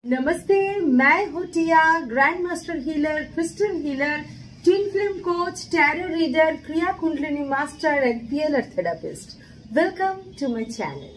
नमस्ते, मैं हूँ Tia, grand master healer, crystal healer, twin flame coach, tarot reader, kriya kundalini master and PLR therapist. Welcome to my channel.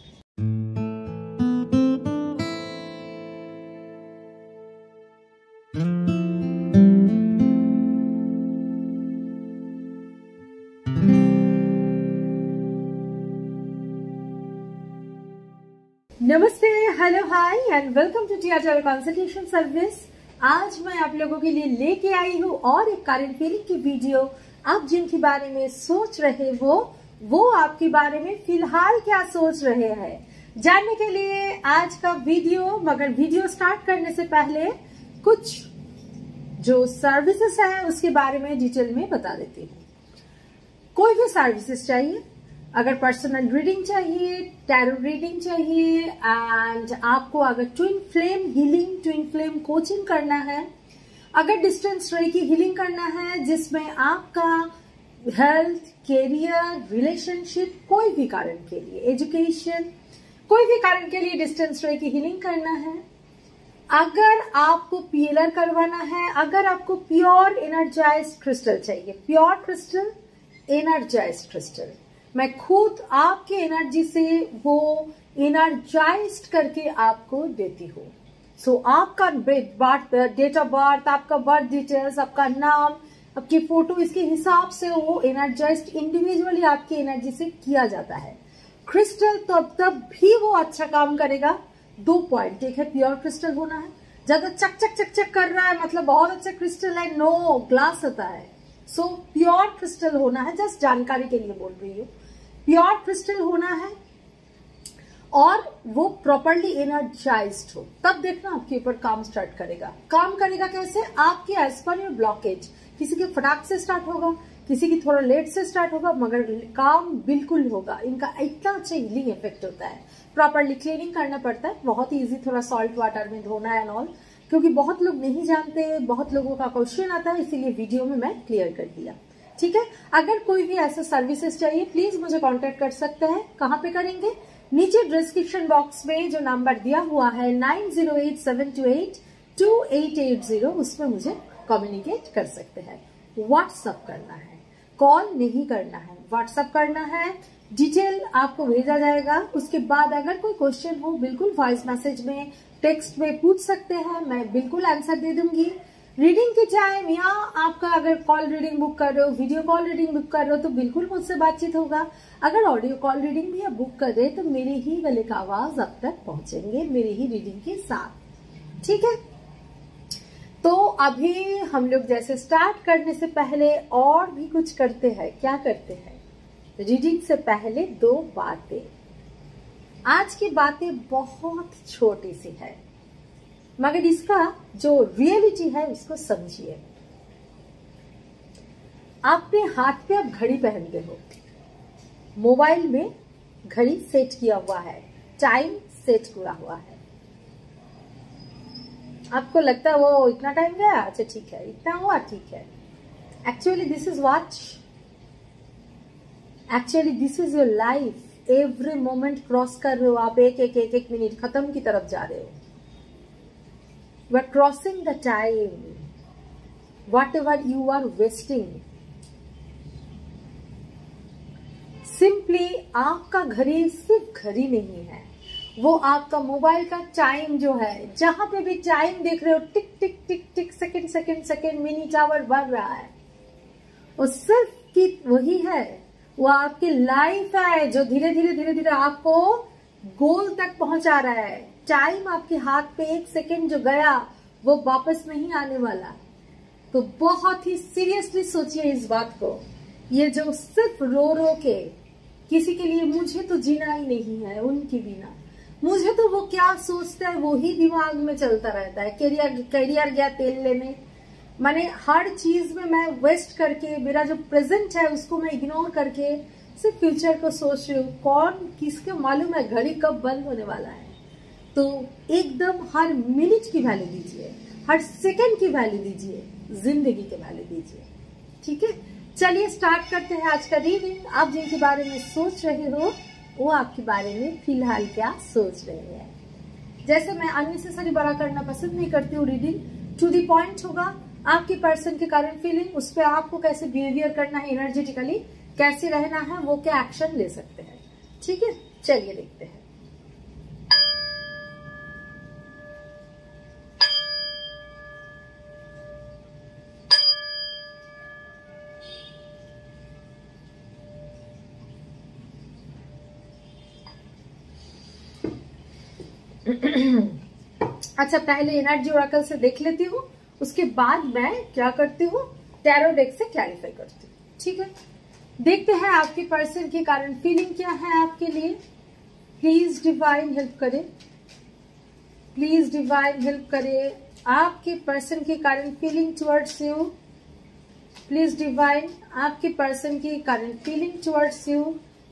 नमस्ते, hello, hi and welcome to Tia tarot consultation service. आज मैं आप लोगों के लिए लेके आई हूँ और एक करंट फीलिंग की वीडियो। आप जिनके बारे में सोच रहे हो वो आपके बारे में फिलहाल क्या सोच रहे हैं जानने के लिए आज का वीडियो। मगर वीडियो स्टार्ट करने से पहले कुछ जो सर्विसेज है उसके बारे में डिटेल में बता देती हूँ। कोई भी सर्विसेज चाहिए, अगर पर्सनल रीडिंग चाहिए, टैरो रीडिंग चाहिए एंड आपको अगर twin flame healing, twin flame coaching करना है, अगर डिस्टेंस रेकी हीलिंग करना है जिसमें आपका हेल्थ, कैरियर, रिलेशनशिप, कोई भी कारण के लिए, एजुकेशन, कोई भी कारण के लिए डिस्टेंस रेकी हीलिंग करना है, अगर आपको पीएलआर करवाना है, अगर आपको प्योर एनर्जाइज्ड क्रिस्टल चाहिए, प्योर क्रिस्टल, एनर्जाइज्ड क्रिस्टल, मैं खुद आपके एनर्जी से वो एनर्जाइज्ड करके आपको देती हूँ। सो आपका डेट ऑफ बर्थ, आपका बर्थ डिटेल्स, आपका नाम, आपकी फोटो, इसके हिसाब से वो एनर्जाइज्ड इंडिविजुअली आपकी एनर्जी से किया जाता है। क्रिस्टल तब भी वो अच्छा काम करेगा। 2 पॉइंट, एक है प्योर क्रिस्टल होना है, ज्यादा चक चक चक चक कर रहा है मतलब बहुत अच्छा क्रिस्टल है, नो, ग्लास होता है। सो प्योर क्रिस्टल होना है, जस्ट जानकारी के लिए बोल रही हूँ। प्योर क्रिस्टल होना है और वो प्रॉपरली एनर्जाइज्ड हो, तब देखना आपके ऊपर काम स्टार्ट करेगा। काम करेगा कैसे? आपके एज पर योर ब्लॉकेज, किसी के फटाक से स्टार्ट होगा, किसी की थोड़ा लेट से स्टार्ट होगा, मगर काम बिल्कुल होगा। इनका इतना अच्छा हीलिंग इफेक्ट होता है। प्रॉपरली क्लीनिंग करना पड़ता है, बहुत ही इजी, थोड़ा सॉल्ट वाटर में धोना एंड ऑल, क्योंकि बहुत लोग नहीं जानते, बहुत लोगों का क्वेश्चन आता है, इसीलिए वीडियो में मैं क्लियर कर दिया। ठीक है, अगर कोई भी ऐसा सर्विसेज चाहिए प्लीज मुझे कांटेक्ट कर सकते हैं। कहाँ पे करेंगे? नीचे डिस्क्रिप्शन बॉक्स में जो नंबर दिया हुआ है 9087282880, उसमें मुझे कम्युनिकेट कर सकते हैं। व्हाट्सअप करना है, कॉल नहीं करना है, व्हाट्सअप करना है, डिटेल आपको भेजा जाएगा। उसके बाद अगर कोई क्वेश्चन हो बिल्कुल वॉइस मैसेज में, टेक्स्ट में पूछ सकते हैं, मैं बिल्कुल आंसर दे दूंगी। रीडिंग के टाइम या आपका अगर कॉल रीडिंग बुक कर रहे हो, वीडियो कॉल रीडिंग बुक कर रहे हो तो बिल्कुल मुझसे बातचीत होगा। अगर ऑडियो कॉल रीडिंग भी आप बुक कर रहे हैं तो मेरे ही गले का आवाज अब तक पहुंचेंगे मेरी ही रीडिंग के साथ। ठीक है, तो अभी हम लोग जैसे स्टार्ट करने से पहले और भी कुछ करते हैं। क्या करते हैं? रीडिंग से पहले 2 बातें। आज की बातें बहुत छोटी सी है, मगर इसका जो रियलिटी है उसको समझिए। आपने हाथ पे अब घड़ी पहनते हो, मोबाइल में घड़ी सेट किया हुआ है, टाइम सेट किया हुआ है। आपको लगता है वो इतना टाइम गया, अच्छा ठीक है, इतना हुआ, ठीक है। Actually this is watch, actually this is your life. Every moment cross कर रहे हो आप, एक मिनट खत्म की तरफ जा रहे हो। You are crossing the time, whatever you are wasting. Simply आपका घड़ी सिर्फ घड़ी नहीं है, वो आपका मोबाइल का टाइम जो है, जहां पे भी टाइम देख रहे हो, tick tick tick tick, second second second, minute, hour बढ़ रहा है, वो सिर्फ की वही है, वो आपकी लाइफ है जो धीरे धीरे आपको गोल तक पहुंचा रहा है। टाइम आपके हाथ पे 1 सेकेंड जो गया वो वापस नहीं आने वाला। तो बहुत ही सीरियसली सोचिए इस बात को। ये जो सिर्फ रो रो के किसी के लिए मुझे तो जीना ही नहीं है, उनकी बिना मुझे तो वो क्या सोचता है वो ही दिमाग में चलता रहता है। करियर गया तेल लेने, माने हर चीज में मैं वेस्ट करके, मेरा जो प्रेजेंट है उसको मैं इग्नोर करके सिर्फ फ्यूचर को सोच रही हूँ। कौन किसके मालूम है घड़ी कब बंद होने वाला है। तो एकदम हर मिनट की वैल्यू दीजिए, हर सेकंड की वैल्यू दीजिए, जिंदगी की वैल्यू दीजिए। ठीक है, चलिए स्टार्ट करते हैं आज का रीडिंग। आप जिनके बारे में सोच रहे हो वो आपके बारे में फिलहाल क्या सोच रहे हैं। जैसे मैं अननेसेसरी बड़ा करना पसंद नहीं करती हूँ, रीडिंग टू द पॉइंट होगा। आपके पर्सन के करंट फीलिंग, उस पर आपको कैसे बिहेवियर करना है, एनर्जेटिकली कैसे रहना है, वो क्या एक्शन ले सकते हैं। ठीक है, चलिए देखते हैं। अच्छा, पहले एनर्जी ओरेकल से देख लेती हूँ, उसके बाद मैं क्या करती हूँ, टैरो डेक से क्लैरिफाई करती हूँ। ठीक है, देखते हैं आपके पर्सन की करंट फीलिंग क्या है आपके लिए। प्लीज डिवाइन हेल्प करे, प्लीज डिवाइन हेल्प करे आपके पर्सन की current feeling towards you. Please divine आपके पर्सन की current feeling towards you.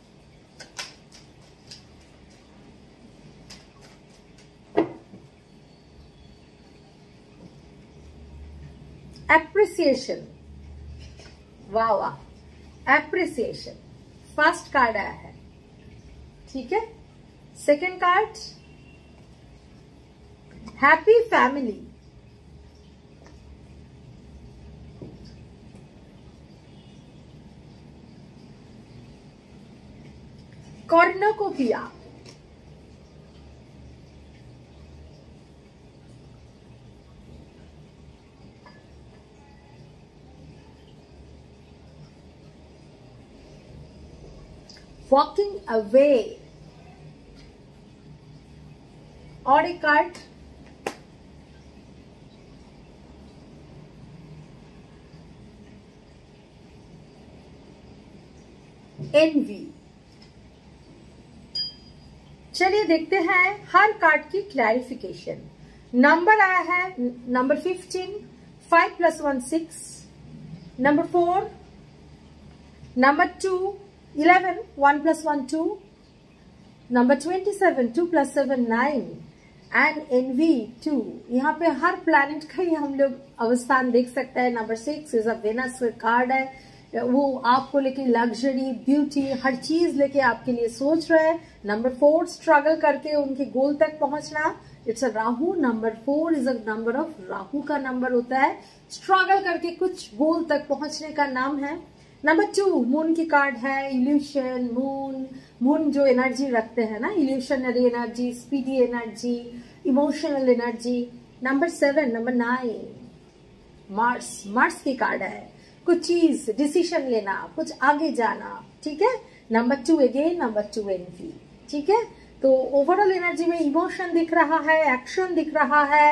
Appreciation, वाह वाह, एप्रिसिएशन फर्स्ट कार्ड आया है। ठीक है, second card happy family, cornucopia, walking away, और एक कार्ड एनवी। चलिए देखते हैं हर कार्ड की क्लैरिफिकेशन। नंबर आया है number 15, 5 + 1 6, number 4, number 2 11, 1 + 1 2, number 27, 2 + 7 9, and NV 2। यहाँ पे हर प्लैनेट का ही हम लोग अवस्थान देख सकते हैं। Number 6 is a Venus card है, वो आपको लेके लग्जरी, ब्यूटी, हर चीज लेके आपके लिए सोच रहा है। नंबर 4 स्ट्रगल करके उनके गोल तक पहुंचना, it's a Rahu. Number 4 is a number of Rahu का नंबर होता है, स्ट्रगल करके कुछ गोल तक पहुंचने का नाम है। नंबर 2 मून की कार्ड है, इल्यूशन, मून जो एनर्जी रखते हैं ना, illusionary energy, speedy energy, emotional energy. Number 7, number 9 Mars की कार्ड है, कुछ चीज डिसीजन लेना, कुछ आगे जाना। ठीक है, नंबर 2 अगेन, नंबर 2 एनवी। ठीक है, तो ओवरऑल एनर्जी में इमोशन दिख रहा है, एक्शन दिख रहा है,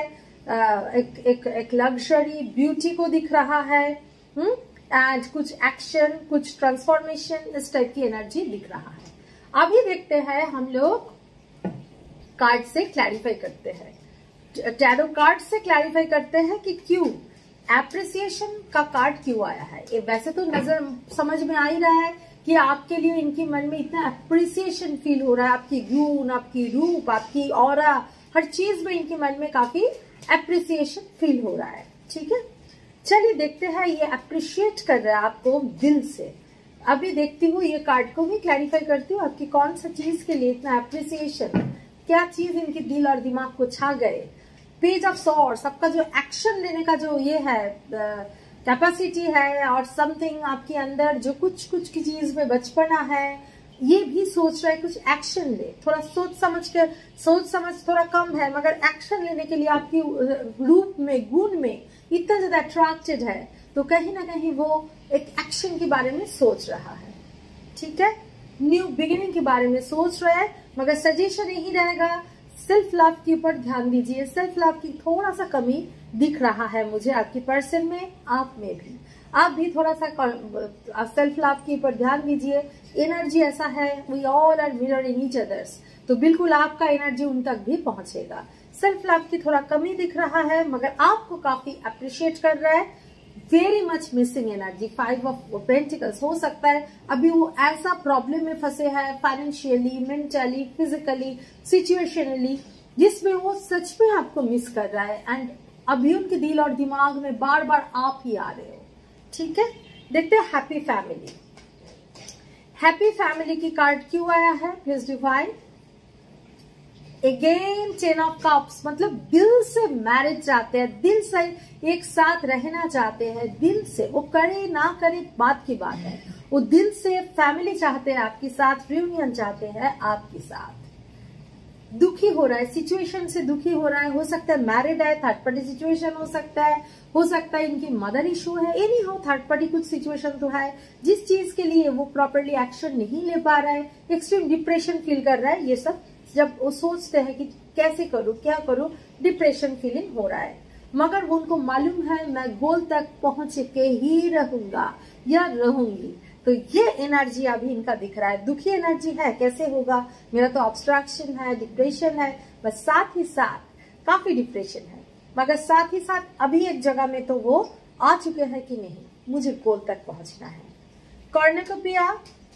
एक लग्जरी ब्यूटी को दिख रहा है, एंड कुछ एक्शन, कुछ ट्रांसफॉर्मेशन, इस टाइप की एनर्जी दिख रहा है। अभी देखते हैं हम लोग कार्ड से क्लैरिफाई करते हैं, टैरो कार्ड से क्लैरिफाई करते हैं कि क्यों एप्रिसिएशन का कार्ड क्यों आया है। ये वैसे तो नजर समझ में आ ही रहा है कि आपके लिए इनके मन में इतना एप्रिसिएशन फील हो रहा है, आपकी गुण, आपकी रूप, आपकी ऑरा, हर चीज में इनके मन में काफी एप्रिसिएशन फील हो रहा है। ठीक है, चलिए देखते हैं ये अप्रिशिएट कर रहा है आपको दिल से। अभी देखती हूँ ये कार्ड को भी क्लैरिफाई करती हूँ, आपकी कौन सा चीज के लिए इतना अप्रिसिएशन, क्या चीज इनके दिल और दिमाग को छा गए। पेज ऑफ सॉर्ड्स, आपका जो एक्शन लेने का जो ये है कैपेसिटी है, और समथिंग आपके अंदर जो कुछ की चीज में बचपना है, ये भी सोच रहा है कुछ एक्शन ले। थोड़ा सोच समझ थोड़ा कम है, मगर एक्शन लेने के लिए आपकी रूप में, गुण में इतना ज्यादा अट्रैक्टेड है, तो कहीं ना कहीं वो एक एक्शन के बारे में सोच रहा है। ठीक है, न्यू बिगिनिंग के बारे में सोच रहा है, मगर सजेशन यही रहेगा सेल्फ लव के ऊपर ध्यान दीजिए। सेल्फ लव की थोड़ा सा कमी दिख रहा है मुझे आपके पर्सन में, आप में भी। आप भी थोड़ा सा सेल्फ लव के ऊपर ध्यान दीजिए। एनर्जी ऐसा है, we all are mirroring each others, तो बिल्कुल आपका एनर्जी उन तक भी पहुंचेगा। सेल्फ लव की थोड़ा कमी दिख रहा है, मगर आपको काफी अप्रिशिएट कर रहा है। Very much missing energy, 5 of pentacles. हो सकता है अभी वो ऐसा प्रॉब्लम में फंसे हैं, फाइनेंशियली, मेंटली, फिजिकली, सिचुएशनली, जिसमें वो सच में आपको मिस कर रहा है, एंड अभी उनके दिल और दिमाग में बार बार आप ही आ रहे हो। ठीक है, देखते हैं हैप्पी फैमिली। हैप्पी फैमिली की कार्ड क्यों आया है please divine. Again 10 of cups, मतलब दिल से मैरिज चाहते हैं, दिल से एक साथ रहना चाहते हैं, दिल से, वो करे ना करे बात की बात है, वो दिल से फैमिली चाहते हैं आपके साथ, रियूनियन चाहते हैं आपके साथ। दुखी हो रहा है, सिचुएशन से दुखी हो रहा है, हो सकता है मैरिड है, थर्ड पार्टी सिचुएशन हो सकता है इनकी मदर इशू है, एनी हो थर्ड पार्टी कुछ सिचुएशन तो है, जिस चीज के लिए वो प्रॉपर्ली एक्शन नहीं ले पा रहा है, एक्सट्रीम डिप्रेशन फील कर रहा है, ये सब जब वो सोचते हैं कि कैसे करूं क्या करूं, डिप्रेशन फीलिंग हो रहा है। मगर उनको मालूम है मैं गोल तक पहुंच के ही रहूंगा या रहूंगी, तो ये एनर्जी अभी इनका दिख रहा है। दुखी एनर्जी है, कैसे होगा, मेरा तो ऑब्स्ट्रक्शन है, डिप्रेशन है, बस साथ ही साथ काफी डिप्रेशन है, मगर साथ ही साथ अभी एक जगह में तो वो आ चुके हैं कि नहीं मुझे गोल तक पहुंचना है। कॉर्नुकोपिया,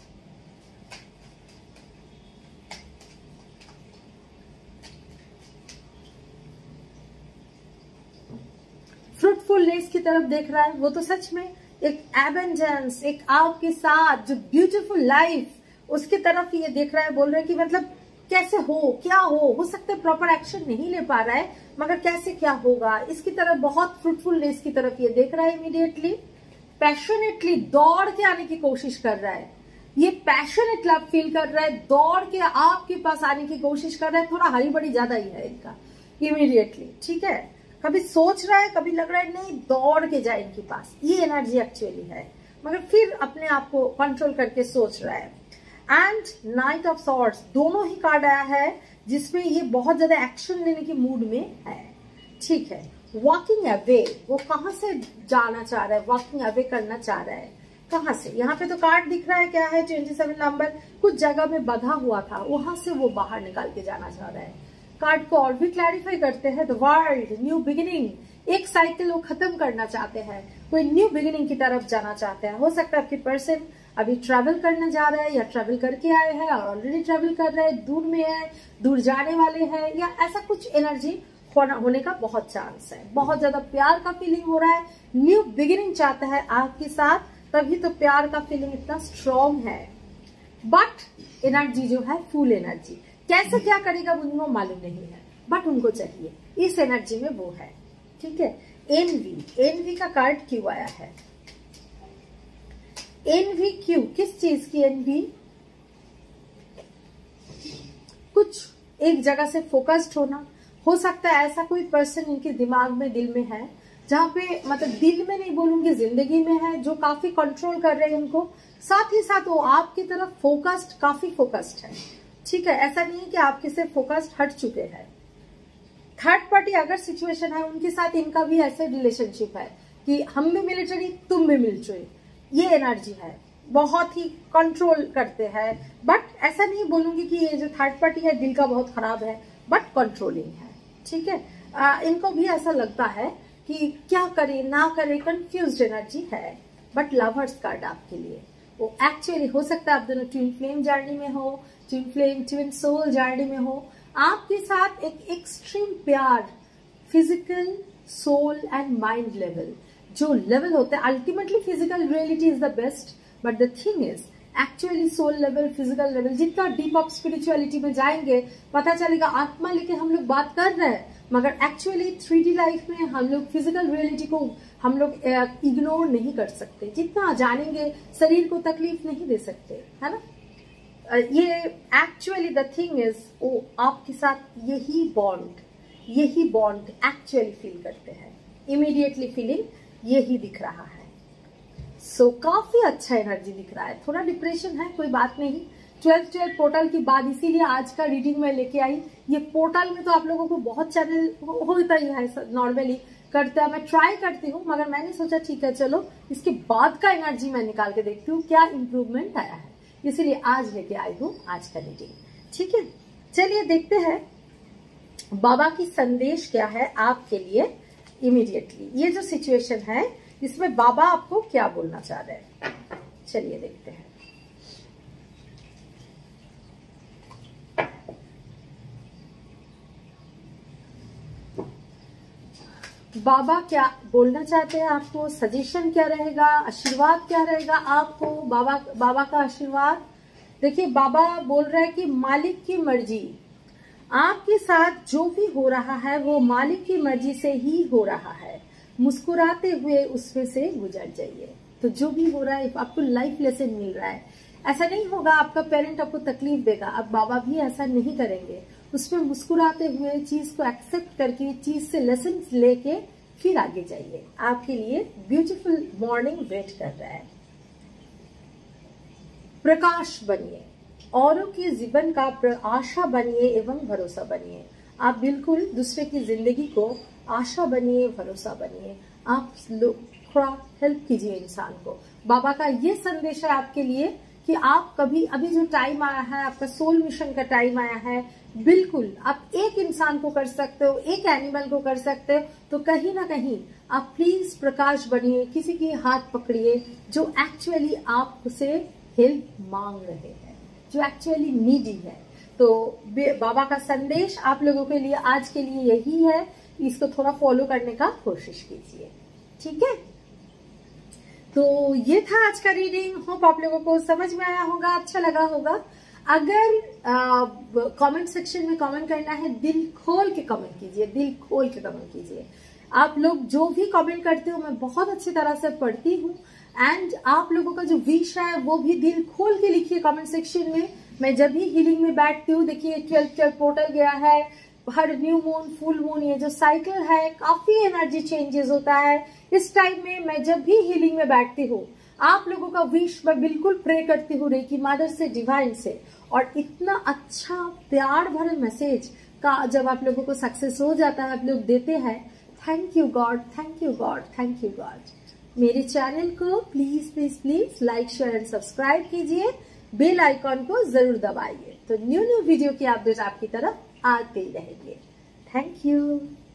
फ्रूटफुलनेस की तरफ देख रहा है, वो तो सच में एक एबेंडेंस, एक आपके साथ जो ब्यूटीफुल लाइफ, उसकी तरफ ये देख रहा है, बोल रहा है कि मतलब कैसे हो, क्या हो सकता है प्रॉपर एक्शन नहीं ले पा रहा है, मगर कैसे क्या होगा, इसकी तरफ बहुत फ्रूटफुलनेस की तरफ ये देख रहा है। इमीडिएटली पैशनेटली दौड़ के आने की कोशिश कर रहा है, ये पैशनेट लव फील कर रहा है, दौड़ के आपके पास आने की कोशिश कर रहा है, थोड़ा हरी बड़ी ज्यादा ही है इनका इमीडिएटली, ठीक है। कभी सोच रहा है, कभी लग रहा है नहीं दौड़ के जाए इनके पास, ये एनर्जी एक्चुअली है, मगर फिर अपने आप को कंट्रोल करके सोच रहा है। एंड नाइट ऑफ सॉर्ड्स, दोनों ही कार्ड आया है जिसमें ये बहुत ज्यादा एक्शन लेने के मूड में है, ठीक है। वॉकिंग अवे, वो कहां से जाना चाह रहा है, वॉकिंग अवे करना चाह रहा है, कहां से, यहाँ पे तो कार्ड दिख रहा है क्या है 27 नंबर, कुछ जगह में बंधा हुआ था, वहां से वो बाहर निकाल के जाना चाह रहा है। कार्ड को और भी क्लैरिफाई करते हैं, द वर्ल्ड, न्यू बिगिनिंग, एक साइकिल वो खत्म करना चाहते हैं, कोई न्यू बिगिनिंग की तरफ जाना चाहते हैं। हो सकता है आपकी पर्सन अभी ट्रैवल करने जा रहा है या ट्रैवल करके आए हैं और ऑलरेडी ट्रैवल कर रहे हैं, दूर में है, दूर जाने वाले हैं, या ऐसा कुछ एनर्जी होने का बहुत चांस है। बहुत ज्यादा प्यार का फीलिंग हो रहा है, न्यू बिगिनिंग चाहता है आपके साथ, तभी तो प्यार का फीलिंग इतना स्ट्रॉन्ग है। बट एनर्जी जो है फुल एनर्जी, कैसे क्या करेगा उनको मालूम नहीं है, बट उनको चाहिए, इस एनर्जी में वो है, ठीक है। एनवी, एनवी का कार्ड क्यों आया है, एनवी क्यों, किस चीज की एनवी, कुछ एक जगह से फोकस्ड होना, हो सकता है ऐसा कोई पर्सन इनके दिमाग में, दिल में है, जहां पे मतलब दिल में नहीं बोलूंगी, जिंदगी में है, जो काफी कंट्रोल कर रहे हैं उनको, साथ ही साथ वो आपकी तरफ फोकस्ड, काफी फोकस्ड है, ठीक है। ऐसा नहीं कि आपके से फोकस्ड हट चुके हैं। थर्ड पार्टी अगर सिचुएशन है उनके साथ, इनका भी ऐसे रिलेशनशिप है कि हम भी मिलिट्री तुम भी मिलिट्री, ये एनर्जी है, बहुत ही कंट्रोल करते हैं। बट ऐसा नहीं बोलूंगी कि ये जो थर्ड पार्टी है दिल का बहुत खराब है, बट कंट्रोलिंग है, ठीक है। इनको भी ऐसा लगता है कि क्या करे ना करे, कंफ्यूज्ड एनर्जी है। बट लवर्स कार्ड आपके लिए, वो एक्चुअली हो सकता है आप दोनों ट्विन फ्लेम जर्नी में हो, twin flame twin soul journey में हो, आपके साथ एक एक्सट्रीम प्यार, physical, soul and mind level, जो लेवल होता है, ultimately physical reality is the best, but the thing is actually soul level, physical level, जितना डीप ऑफ स्पिरिचुअलिटी में जाएंगे पता चलेगा आत्मा लेके हम लोग बात कर रहे हैं, मगर एक्चुअली 3D लाइफ में हम लोग फिजिकल रियलिटी को हम लोग इग्नोर नहीं कर सकते, जितना जानेंगे शरीर को तकलीफ नहीं दे सकते, है ना। ये एक्चुअली द थिंग इज, वो आपके साथ यही बॉन्ड एक्चुअली फील करते हैं, इमीडिएटली फीलिंग यही दिख रहा है। सो काफी अच्छा एनर्जी दिख रहा है, थोड़ा डिप्रेशन है, कोई बात नहीं। 12 पोर्टल की बात, इसीलिए आज का रीडिंग में लेके आई। ये पोर्टल में तो आप लोगों को बहुत चैनल होता ही है, नॉर्मली करते हैं, मैं ट्राई करती हूँ, मगर मैंने सोचा ठीक है चलो इसके बाद का एनर्जी मैं निकाल के देखती हूँ क्या इम्प्रूवमेंट आया है, इसीलिए आज लेके आई हूँ आज का रीडिंग, ठीक है। चलिए देखते हैं बाबा की संदेश क्या है आपके लिए इमीडिएटली। ये जो सिचुएशन है इसमें बाबा आपको क्या बोलना चाह रहे हैं, चलिए देखते हैं। बाबा क्या बोलना चाहते हैं आपको, सजेशन क्या रहेगा, आशीर्वाद क्या रहेगा आपको, बाबा का आशीर्वाद। देखिए बाबा बोल रहे हैं कि मालिक की मर्जी, आपके साथ जो भी हो रहा है वो मालिक की मर्जी से ही हो रहा है। मुस्कुराते हुए उसमें से गुजर जाइए। तो जो भी हो रहा है आपको लाइफ लेसन मिल रहा है। ऐसा नहीं होगा आपका पेरेंट आपको तकलीफ देगा, अब बाबा भी ऐसा नहीं करेंगे। उसमें मुस्कुराते हुए चीज को एक्सेप्ट करके चीज से लेसन लेके फिर आगे जाइए। आपके लिए ब्यूटीफुल मॉर्निंग वेट कर रहा है। प्रकाश बनिए, औरों के जीवन का आशा बनिए एवं भरोसा बनिए। आप बिल्कुल दूसरे की जिंदगी को आशा बनिए, भरोसा बनिए। आप थोड़ा हेल्प कीजिए इंसान को। बाबा का ये संदेश है आपके लिए कि आप कभी अभी जो टाइम आया है, आपका सोल मिशन का टाइम आया है, बिल्कुल आप एक इंसान को कर सकते हो, एक एनिमल को कर सकते हो। तो कहीं ना कहीं आप प्लीज प्रकाश बनिए, किसी की हाथ पकड़िए जो एक्चुअली आपसे हेल्प मांग रहे हैं, जो एक्चुअली नीडी है। तो बाबा का संदेश आप लोगों के लिए आज के लिए यही है, इसको थोड़ा फॉलो करने का कोशिश कीजिए, ठीक है। तो ये था आज का रीडिंग। होप आप लोगों को समझ में आया होगा, अच्छा लगा होगा। अगर कमेंट सेक्शन में कमेंट करना है, दिल खोल के कमेंट कीजिए, दिल खोल के कमेंट कीजिए। आप लोग जो भी कमेंट करते हो मैं बहुत अच्छी तरह से पढ़ती हूँ। एंड आप लोगों का जो विश है वो भी दिल खोल के लिखिए कमेंट सेक्शन में। मैं जब भी हीलिंग में बैठती हूँ, देखिए 12 पोर्टल गया है, हर न्यू मून, फुल मून, ये जो साइकिल है काफी एनर्जी चेंजेस होता है। इस टाइम में मैं जब भी हीलिंग में बैठती हूँ, आप लोगों का विश मैं बिल्कुल प्रे करती हूँ रेकी मदर से, डिवाइन से। और इतना अच्छा प्यार भरे मैसेज का जब आप लोगों को सक्सेस हो जाता है, आप लोग देते हैं, thank you God, thank you God, thank you God. मेरे चैनल को please please please like, share and subscribe कीजिए। बेल आइकॉन को जरूर दबाइए, तो न्यू वीडियो की अपडेट आपकी तरफ आते ही रहेंगे। Thank you.